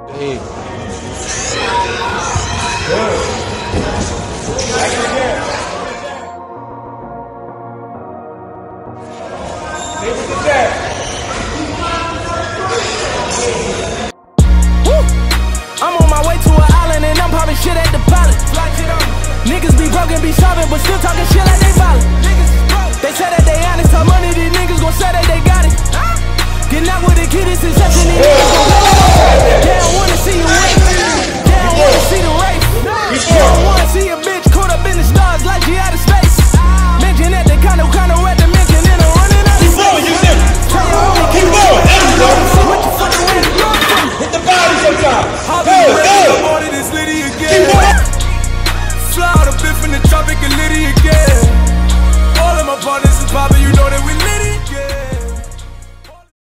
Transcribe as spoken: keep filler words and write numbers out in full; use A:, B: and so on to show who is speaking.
A: Hey.
B: I'm on my way to an island and I'm popping shit at the pilot. Niggas be broken, be solving, but still talking shit like they violent. They say that they honest, how money these niggas gon' say that they got it. Getting out with the kid is inception.